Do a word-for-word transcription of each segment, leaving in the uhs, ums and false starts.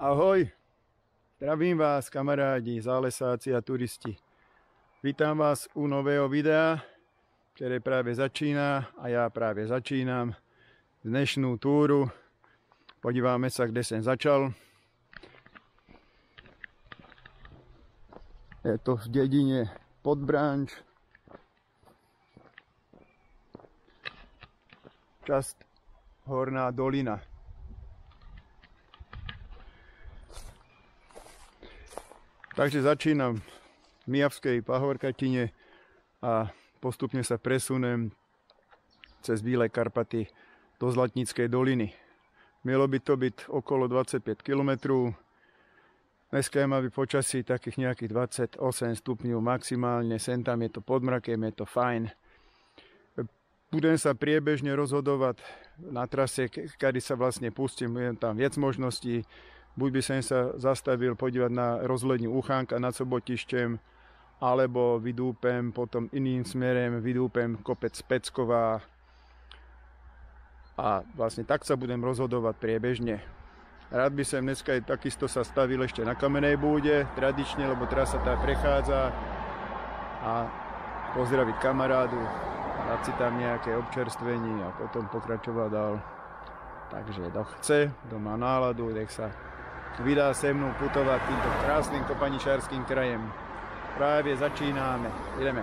Ahoj, zdravím vás kamarádi, zálesáci a turisti. Vítam vás u nového videa, ktoré práve začína a ja práve začínam dnešnú túru. Podívame sa, kde som začal. Je to v dedine Podbranč. Časť Horná dolina. Takže začínam v Mijavskej pahorkatine a postupne sa presunem cez Bílé Karpaty do Zlatníckej doliny. Mielo by to byť okolo dvadsaťpäť kilometrov. Dneska je má byť počasí takých nejakých dvadsaťosem stupňov maximálne. Sem tam je to pod mrakem, je to fajn. Budem sa priebežne rozhodovať na trase, kedy sa vlastne pustím. Budem tam viac možností. Buď by som sa zastavil podívať na rozhľadňu Uchánka nad Sobotišťem, alebo vydúpem potom iným smerem, vydúpem kopec Pecková. A vlastne tak sa budem rozhodovať priebežne. Rád by som dneska aj takisto sa stavil ešte na Kamenej Búde, tradične, lebo teraz sa tá prechádza. A pozdraviť kamarádu, dať si tam nejaké občerstvenie a potom pokračovať dál. Takže kto chce, kto má náladu, nech sa vydá se mnou putovať týmto krásnym kopaničárským krajem. Práve začínáme. Ideme.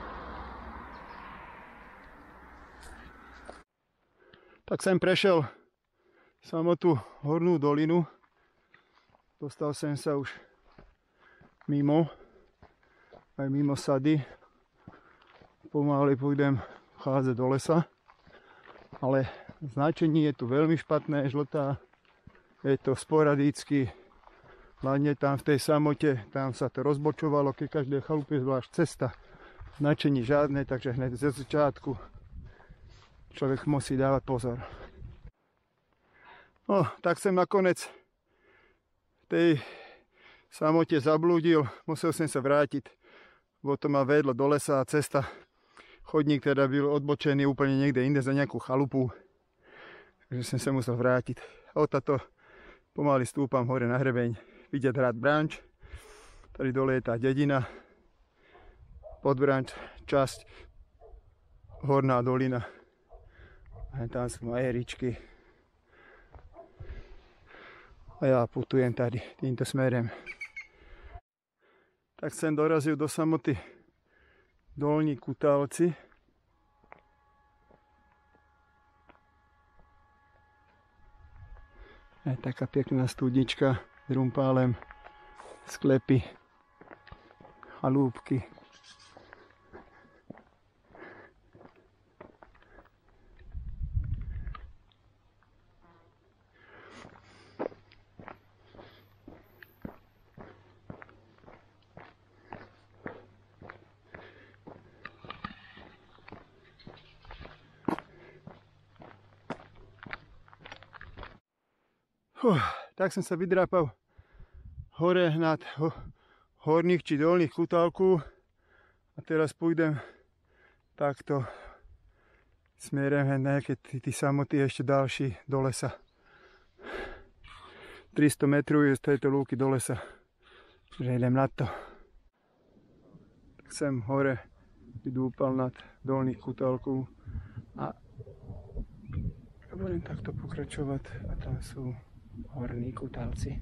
Tak som prešiel samotnú Hornú dolinu. Dostal som sa už mimo, aj mimo sady. Pomaly pôjdem vchádzať do lesa. Ale značenie je tu veľmi špatné, žltá. Je to sporadicky, hlavne tam v tej samote, tam sa to rozbočovalo, keď každé chalupe zvlášť cesta. Značení žiadne, takže hneď ze začiatku človek musí dávať pozor. No, tak som nakoniec v tej samote zablúdil, musel som sa vrátiť, bo to ma vedlo do lesa a cesta. Chodník teda byl odbočený úplne niekde inde za nejakú chalupu, takže som sa musel vrátiť. O táto pomaly stúpam hore na hrebeň, vidieť hrad Branč, tady dole je tá dedina, Podbranč, časť Horná dolina. A tam sú majeričky. A ja putujem tady týmto smerem. Tak som dorazil do samoty Dolní Kutálci. Je taká pekná studnička s rumpálem, sklepy, chalúbky. Uh, tak som sa vydrápal hore nad ho, horných či dolných Kutálku a teraz pôjdem takto smerom nejaké tí samoty ešte ďalší do lesa. tristo metrov je z tejto lúky do lesa, že idem na to. Tak sem hore vydúpal nad dolných Kutálku a budem takto pokračovať a tam sú Horní Kutálci.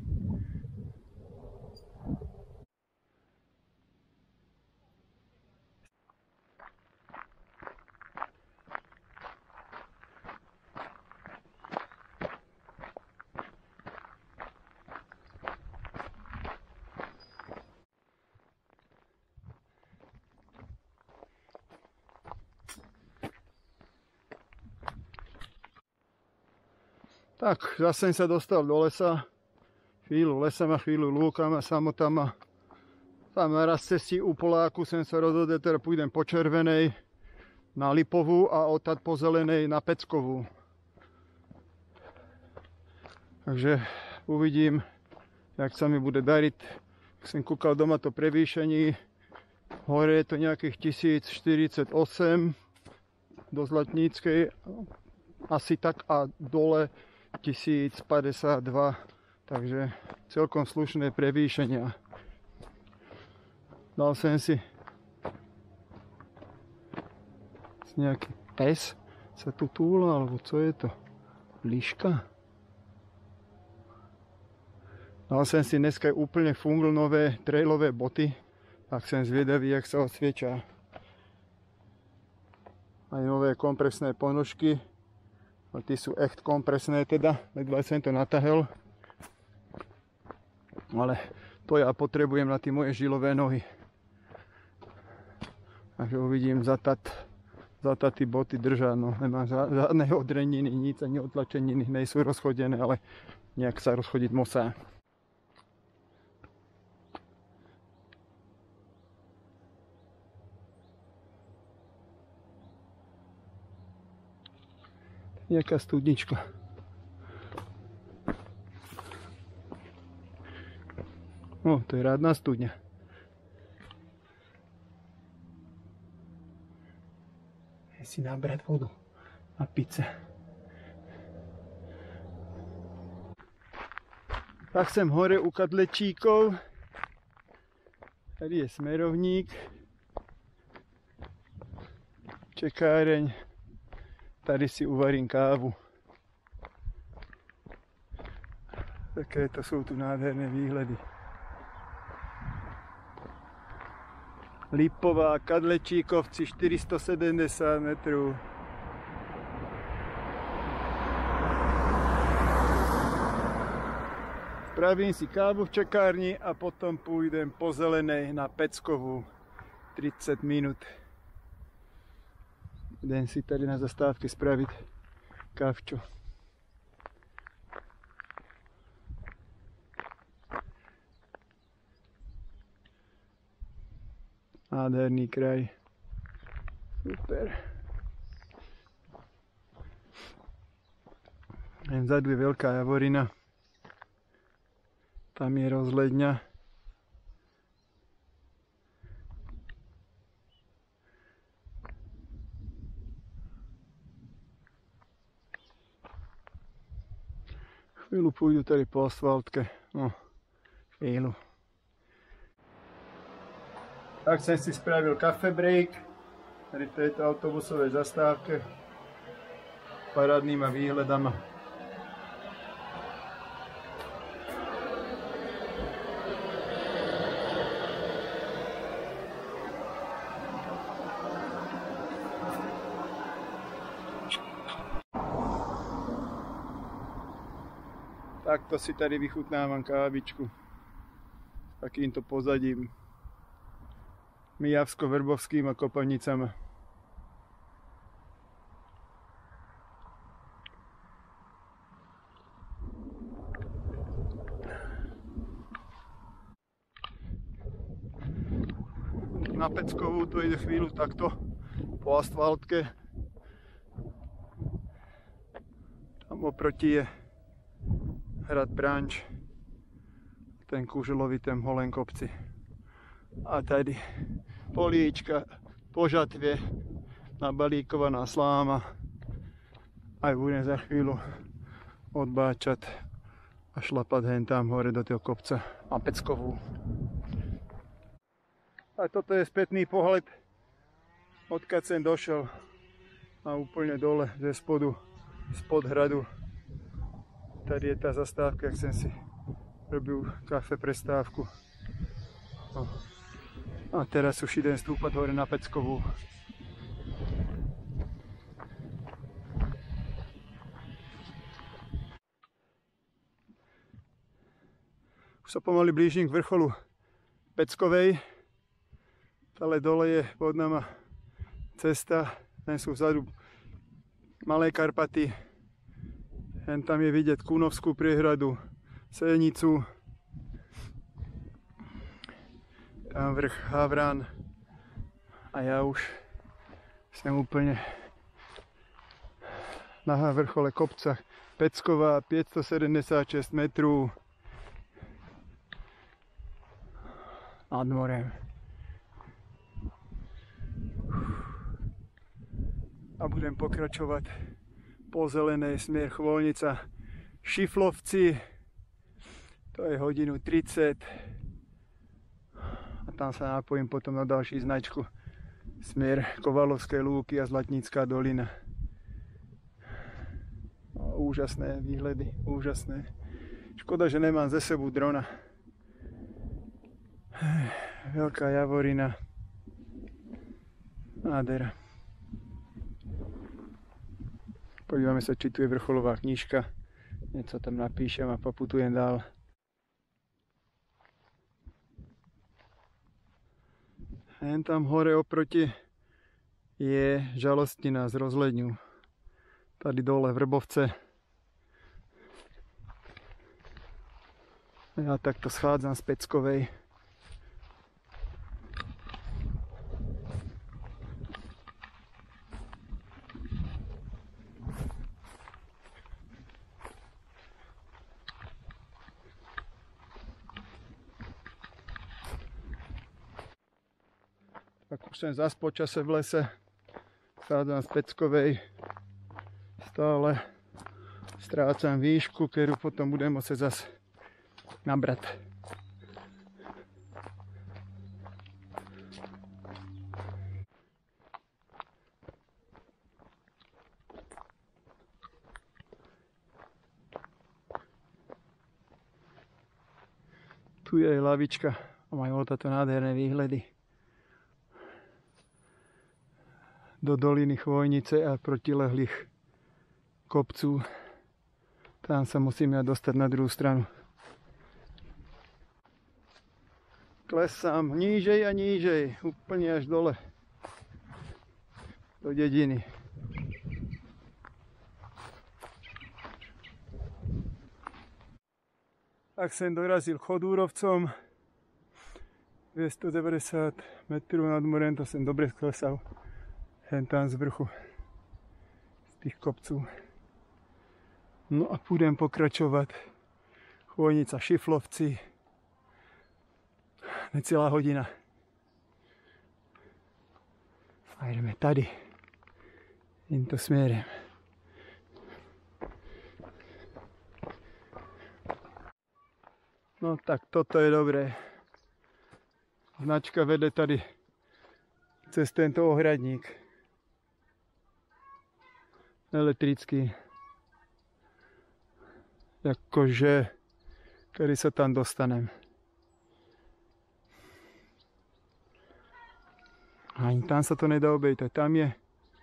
Tak, zase sa dostal do lesa. Chvíľu lesama, chvíľu lúkama, samotama. Tam raz cestí u Poláku som sa rozhodol, teda pôjdem po Červenej na Lipovú a odtať po Zelenej na Peckovú. Takže uvidím, jak sa mi bude dariť. Som kúkal doma to prevýšení. Hore je to nejakých tisíc štyridsaťosem do Zlatníckej. Asi tak a dole tisíc päťdesiatdva, Takže celkom slušné prevýšenia. Dal som si nejaký pes sa tu túla, alebo co je to? Liška? Dal som si dneska úplne fungl nové trailové boty, tak som zvedavý, jak sa osvieča. Aj nové kompresné ponožky, a tí sú echt kompresné teda, ledva som to natahel. Ale to ja potrebujem na tie moje žilové nohy. Takže uvidím, za tat, za taty boty držať, no nemám žiadne odreniny, nic ani otlačeniny, nejsú rozchodené, ale nejak sa rozchodiť musá. Nejaká studnička. O, to je rádna studňa. Je si nabrať vodu a piť sa. Tak sem hore u kadlečíkov. Tady je smerovník. Čekáreň. Tady si uvarím kávu. Také to sú tu nádherné výhľady. Lipová, Kadlečíkovci, štyristosedemdesiat metrov. Spravím si kávu v čekárni a potom pôjdem po zelenej na Peckovú. tridsať minút. Idem si tady na zastávke spraviť kávčo. Nádherný kraj. Super. Len vzadu je veľká javorina. Tam je rozhľadňa. Chvíľu pôjdu tady po asfaltke. No, chvíľu. Tak som si spravil kafe break. Tady v tejto autobusovej zastávke. Parádnyma výhľadama. Takto si tady vychutnávam kávičku s takýmto pozadím, Mijavsko-Vrbovským a Kopanicama. Na Peckovú to ide chvíľu takto po asfaltke. Tam oproti je hrad Branč, ten kúželovitém holém kopci. A tady políčka po žatvie, nabalíkovaná sláma. Aj budem za chvíľu odbáčať a šlapať hen tam hore do toho kopca na Peckovú. A toto je spätný pohľad, odkiaľ som došiel, a úplne dole ze spodu, spod hradu. Tady je tá zastávka, jak som si robil kafe prestávku. No. A teraz už idem stúpať hore na Peckovú. Už sa pomaly blížim k vrcholu Peckovej. Ale dole je pod nama cesta, ten sú vzadu Malé Karpaty. Hen tam je vidieť Kunovskú priehradu, Senicu, tam vrch Havran a ja už som úplne na vrchole kopca Pecková, päťstosedemdesiatšesť metrov nad morem. A budem pokračovať po zelenej smer Chvoľnica, Šiflovci To je hodinu tridsať. A tam sa napojím potom na ďalší značku. Smer Kovalovskej lúky a Zlatnícka dolina. No, úžasné výhľady, úžasné. Škoda, že nemám ze sebou drona. Veľká javorina. Nádhera. Podívame sa, či tu je vrcholová knižka. Niečo tam napíšem a poputujem dál. Jen tam hore oproti je Žalostina z Rozhledňu. Tady dole Vrbovce. Ja takto schádzam z Peckovej. Tak už som zas po čase v lese. Schádzam z Peckovej. Stále strácam výšku, ktorú potom budem môcť zas nabrať. Tu je aj lavička a majú táto nádherné výhľady do doliny Chvojnice a protilehlých kopců. Tam sa musím ja dostať na druhú stranu. Klesám nížej a nížej, úplne až dole do dediny. Tak som dorazil Chodúrovcom, dvestodeväťdesiat metrov nad morem, to som dobre sklesal. Hen tam z vrchu, z tých kopců. No a budem pokračovať. Chvojnica, Šiflovci. Necelá hodina. A ideme tady. Týmto smerem. No tak toto je dobré. Značka vede tady cez tento ohradník. Elektrický. Jakože, kedy sa tam dostanem. Ani tam sa to nedá obejsť, tam je.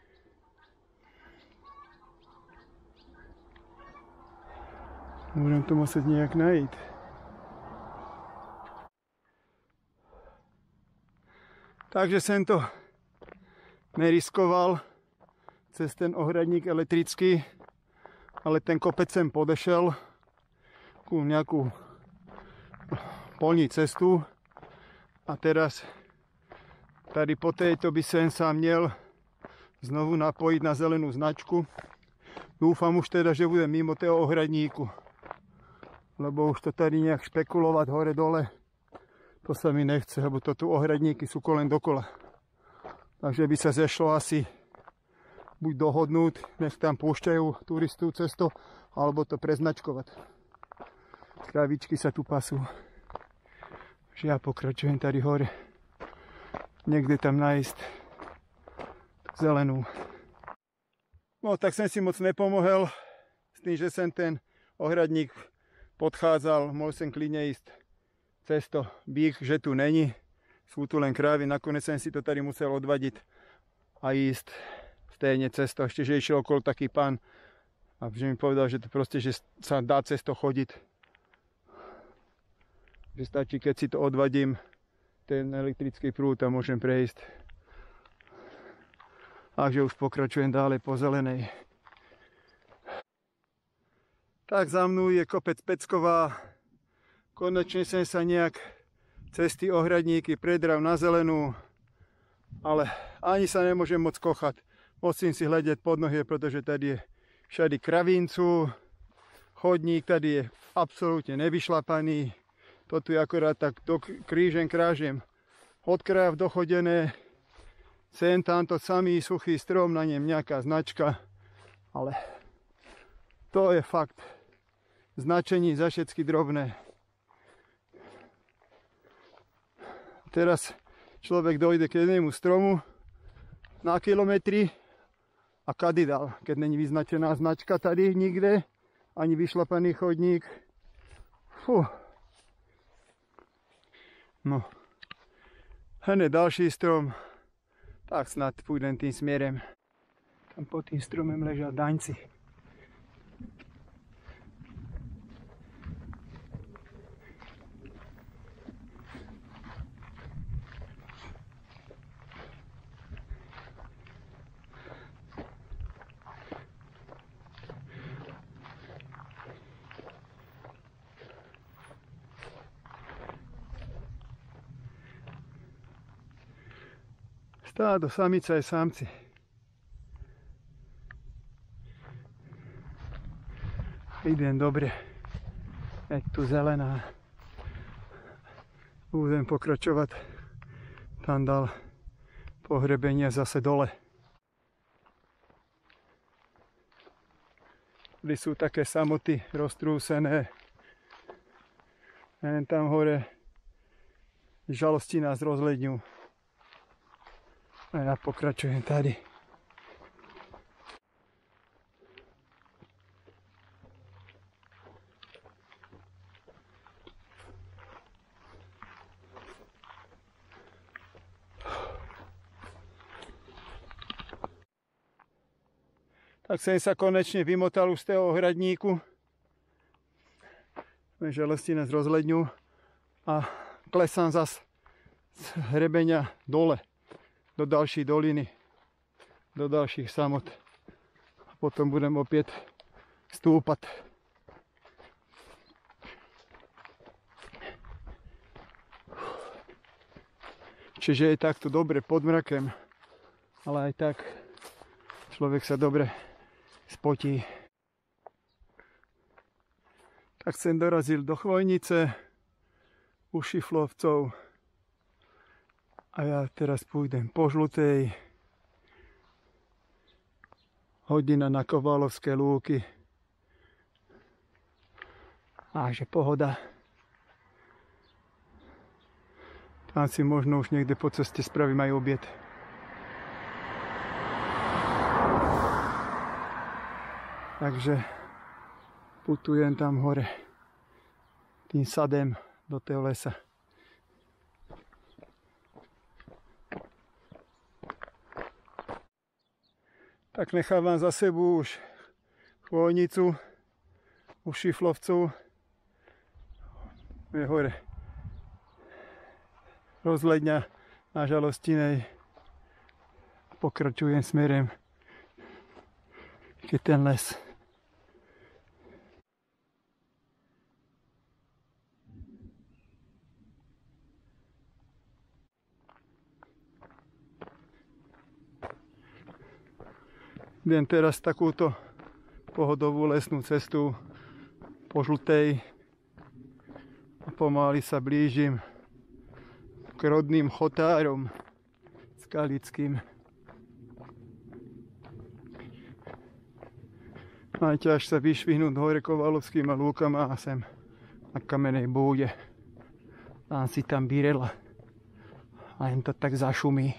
Budem to musieť nejak najít. Takže som to neriskoval cez ten ohradník elektrický, ale ten kopec sem podešel ku nejakú polní cestu a teraz tady po tejto by som sa miel znovu napojiť na zelenú značku. Dúfam už teda, že budem mimo toho ohradníku, lebo už to tady nejak špekulovať hore dole, to sa mi nechce, lebo to tu ohradníky sú kolen dokola. Takže by sa zešlo asi buď dohodnúť, nech tam púšťajú turistov cesto, alebo to preznačkovať. Kravičky sa tu pasú. Že ja pokračujem tady hore. Niekde tam nájsť zelenú. No tak som si moc nepomohol s tým, že som ten ohradník podchádzal. Mohol som klidne ísť cesto bík, že tu není. Sú tu len krávy. Nakoniec som si to tady musel odvadiť a ísť stejne cesto. Ešte, že išiel okolo taký pán a že mi povedal, že to proste, že sa dá cesto chodiť. Že stačí, keď si to odvadím, ten elektrický prúd a môžem prejsť. Takže už pokračujem ďalej po zelenej. Tak za mnou je kopec Pecková. Konečne som sa nejak cez tí ohradníky predral na zelenú, ale ani sa nemôžem moc kochať. Musím si hľadať pod nohy, pretože tady je všade kravíncu, chodník tady je absolútne nevyšlapaný. To tu je akorát tak do krížem krážem od kraja dochodené. Sem tamto samý suchý strom, na ňom nejaká značka, ale to je fakt značení za všetky drobné. Teraz človek dojde k jednému stromu na kilometri a kady dal, keď není vyznačená značka tady nikde, ani vyšlapaný chodník. Fú. No. Hne další strom. Tak snad pôjdem tým smerem. Tam pod tým stromem ležia daňci. Stádo, samica aj samci. Idem dobre. Je tu zelená. Budem pokračovať. Tam dal pohrebenie zase dole. Kde sú také samoty roztrúsené. Len tam hore žalosti nás rozledňujú. A ja pokračujem tady. Tak som sa konečne vymotal už z toho hradníku. Žalosti nás rozledňujú a klesám zas z hrebenia dole. Do ďalšej doliny, do ďalších samot. A potom budem opäť stúpať. Čiže je takto dobre pod mrakem, ale aj tak človek sa dobre spotí. Tak som dorazil do Chvojnice u Šiflovcov. A ja teraz pôjdem po Žlutej. Hodina na Kovalovské lúky. Takže pohoda. Tam si možno už niekde po ceste spravím aj obed. Takže putujem tam hore tým sadem do toho lesa. Tak nechávam za sebou už Chvojnicu u Šiflovcov. Je hore rozhľadňa na Žalostinej. Pokračujem smerem keď ten les. Idem teraz takúto pohodovú lesnú cestu po Žlutej a pomaly sa blížim k rodným chotárom skalickým. Máte až sa vyšvihnúť hore Kovalovským a lúkama a sem na kamenej búde. Dám si tam birela a jen to tak zašumí.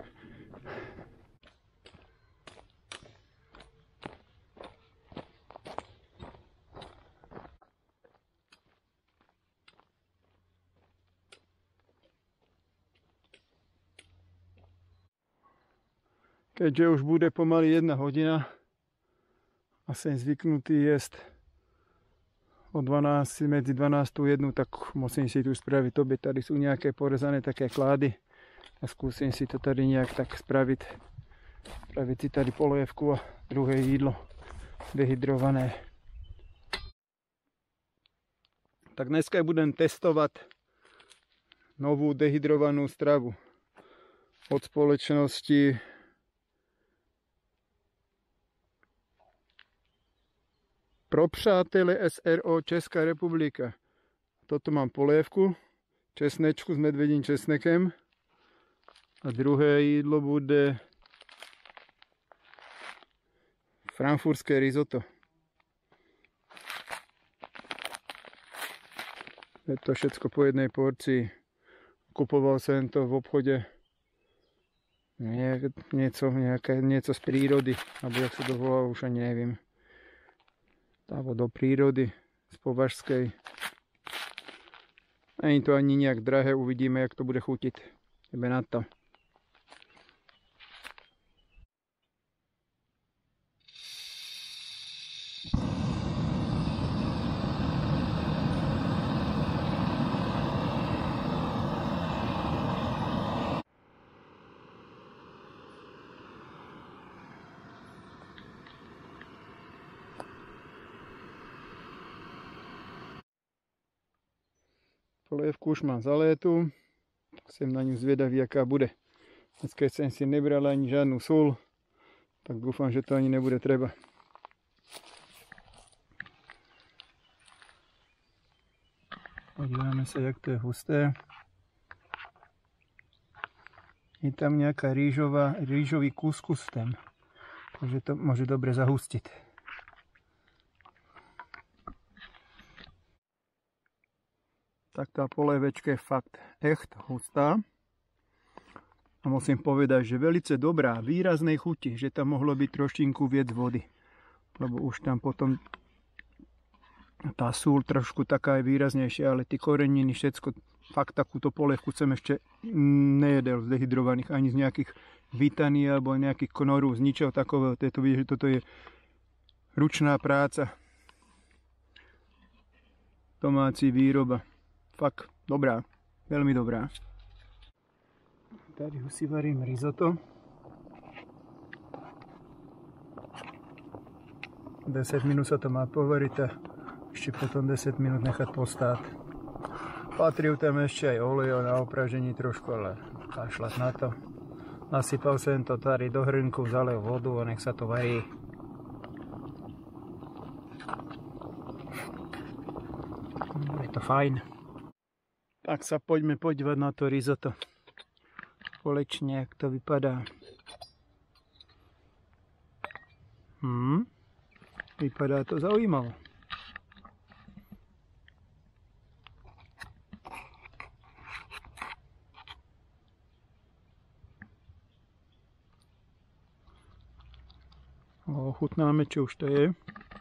Keďže už bude pomaly jedna hodina a som zvyknutý jesť o dvanástej, medzi dvanástou a jednou, tak musím si tu spraviť obed. Tady sú nejaké porezané také klády a skúsim si to tady nejak tak spraviť. Spraviť si tady polievku a druhé jídlo dehydrované. Tak dneska budem testovať novú dehydrovanú stravu od spoločnosti Pro přátele es er ó Česká republika. Toto mám polievku, česnečku s medvedím česnekem. A druhé jídlo bude frankfurtské risotto. Je to všetko po jednej porcii. nakupoval sem to v obchode nie, nieco, nejaké, nieco z prírody, alebo jak sa to volá, už ani neviem. Alebo do prírody, z Považskej. Není to ani nejak drahé, uvidíme, jak to bude chutiť. Ideme na to. Polievku už mám zalétu, som na ňu zvedavý, aká bude. Dnes keď som si nebral ani žiadnu sôl, tak dúfam, že to ani nebude treba. Podívame sa, jak to je husté. Je tam nejaká rýžová, rýžový kuskus tam, takže to môže dobre zahustiť. Tak tá polievečka je fakt echt hustá. A musím povedať, že velice dobrá, výraznej chuti, že tam mohlo byť trošinku viac vody. Lebo už tam potom tá sôl trošku taká je výraznejšia, ale tí koreniny, všetko, fakt takúto polievku som ešte nejedel z dehydrovaných, ani z nejakých vitaní alebo nejakých knorú, z ničoho takového. Toto, že toto je ručná práca. Domáci výroba. Fakt dobrá, veľmi dobrá. Tady si varím risotto. desať minút sa to má povariť a ešte potom desať minút nechať postáť. Patrí tam ešte aj olej na opražení trošku, ale kašľať na to. Nasypal som to tady do hrnku, zalil vodu a nech sa to varí. Je to fajn. Tak sa poďme podívať na to risotto. Společne, jak to vypadá. Hmm. Vypadá to zaujímavé. Ochutnáme, čo už to je.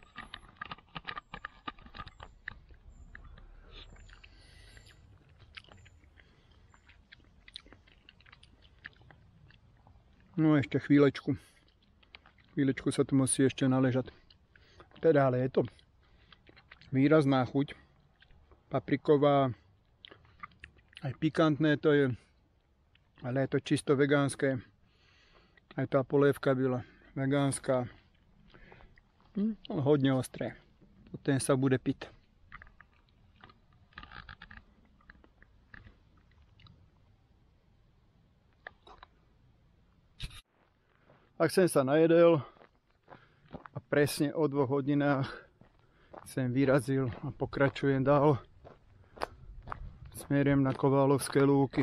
No ešte chvíľečku. Chvíľečku sa tu musí ešte naležať. Teda ale je to výrazná chuť. Papriková. Aj pikantné to je. Ale je to čisto vegánske. Aj tá polievka byla vegánska. Hm, hodne ostré. Potom sa bude piť. Ak som sa najedel a presne o dvoch hodinách som vyrazil a pokračujem dál smerem na Koválovské lúky.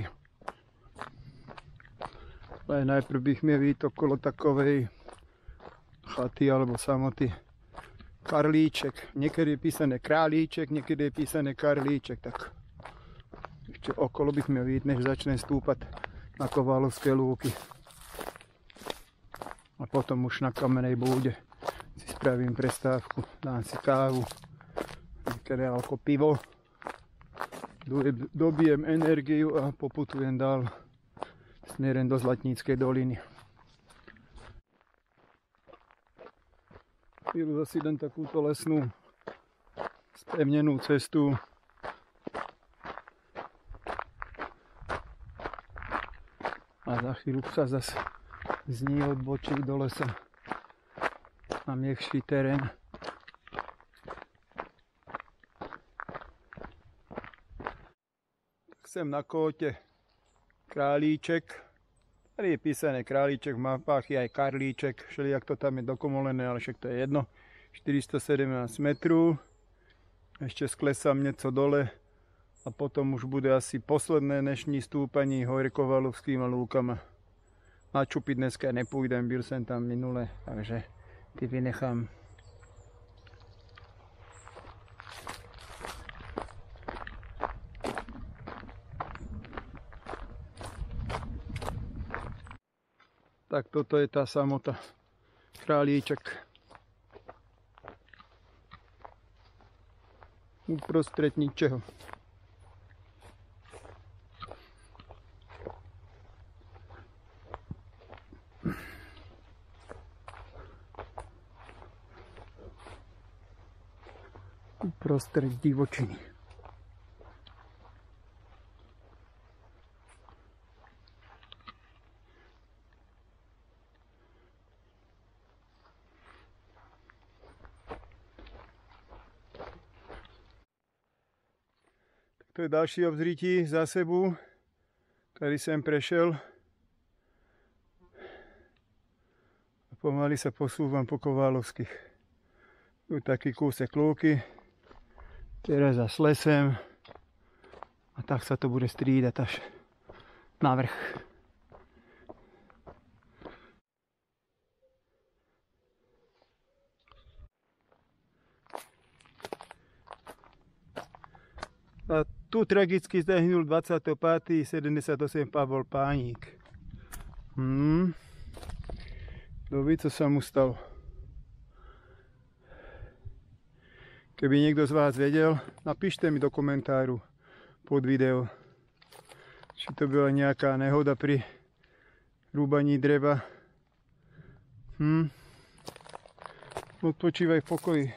Ale najprv bych mi víc okolo takovej chaty alebo samoty Karlíček. Niekedy je písané Králíček, niekedy je písané Karlíček. Tak ešte okolo bych mi víc, než začnem stúpať na Koválovské lúky. A potom už na kamenej búde si spravím prestávku, dám si kávu, niekedy ako pivo, dobijem energiu a poputujem dál smerom do Zlatníckej doliny. Chvíľu zase idem takúto lesnú spevnenú cestu. A za chvíľu sa zase z ní odbočí do lesa na miekší terén. Tak sem na kóte Králíček. Tady je písané Králíček, v mapách je aj Karlíček, všelijak to tam je dokomolené, ale však to je jedno. štyristosedemnásť metrov. Ešte sklesám nieco dole a potom už bude asi posledné dnešní stúpaní hore Koválovskými lúkama. Na čupiť dneska nepôjdem, byl som tam minule, takže ty vynechám. Tak toto je tá samota. Králíček. Uprostred ničeho. Uprostred divočiny. To je další obzřítí zásebu, který jsem prešel. A pomaly se posúvam po Koválovských. Tu taký kúsek lúky, teraz za lesem. A tak sa to bude strídať až na vrch. A tu tragicky zahynul dvadsiateho piateho sedemdesiatosem Pavol Pánik. Hmm. Kto ví, co sa mu stalo. Keby niekto z vás vedel, napíšte mi do komentáru pod video, či to bola nejaká nehoda pri rúbaní dreva. Hm. Odpočívaj v pokoji.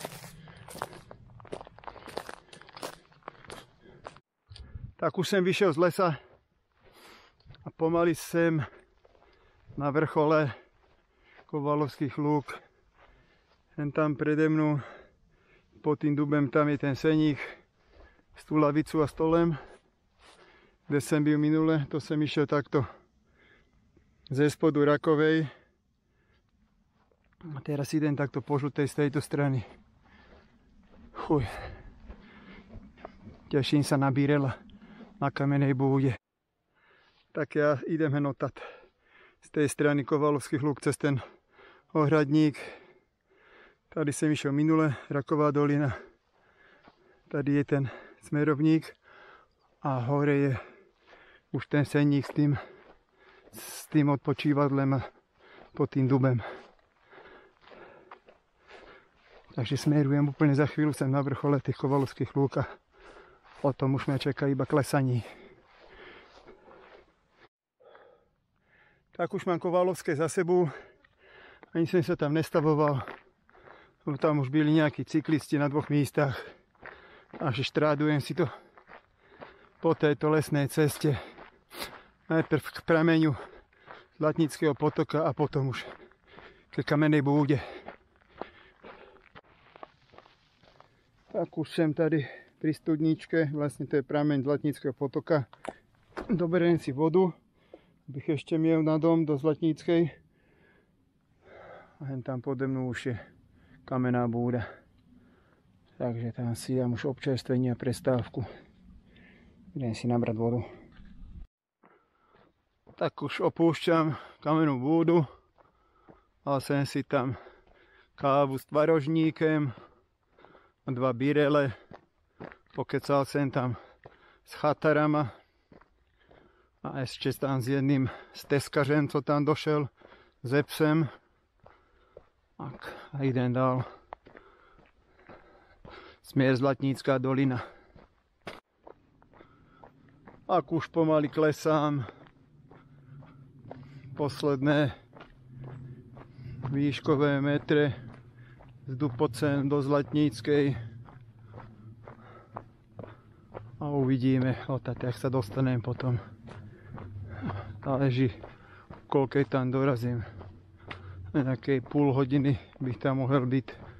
Tak už som vyšiel z lesa a pomaly sem na vrchole Koválovských lúk. Len tam prede mnou pod tým dubem tam je ten seník s tú lavicu a stolem, kde som byl minule. To som išiel takto ze spodu Rakovej. A teraz idem takto po žltej z tejto strany. Chuj. Teším sa na Birela na Kamenej búde. Tak ja idem henotať z tej strany Koválovských lúk cez ten ohradník. Tady som išiel minule, Raková dolina. Tady je ten smerovník a hore je už ten senník s tým, s tým odpočívadlem a pod tým dubem. Takže smerujem úplne za chvíľu sem na vrchole tých Koválovských lúk a potom už mňa čaká iba klesaní. Tak už mám Koválovské za sebou. Ani som sa tam nestavoval. Tam už byli nejakí cyklisti na dvoch místach. Takže štrádujem si to po tejto lesnej ceste. Najprv k prameňu Zlatnického potoka a potom už ke Kamenej búde. Tak už som tady pri studničke, vlastne to je prameň Zlatnického potoka. Doberiem si vodu, abych ešte miel na dom do Zlatníckej. A hen tam pode mnou už je Kamenná búda. Takže tam si dám už občerstvenie a prestávku. Idem si nabrať vodu. Tak už opúšťam Kamennú búdu. Dal som si tam kávu s tvarožníkem a dva birele. Pokecal som tam s chatarama a ešte tam s jedným steskařem, co tam došel, ze psem. Tak, a idem dál. Smier Zlatnícká dolina. Ak už pomaly klesám posledné výškové metre z Dupocen do Zlatníckej. A uvidíme, odtiaľ, jak sa dostanem potom. Záleží, koľkej tam dorazím. Na nejakej půl hodiny bych tam mohel byť.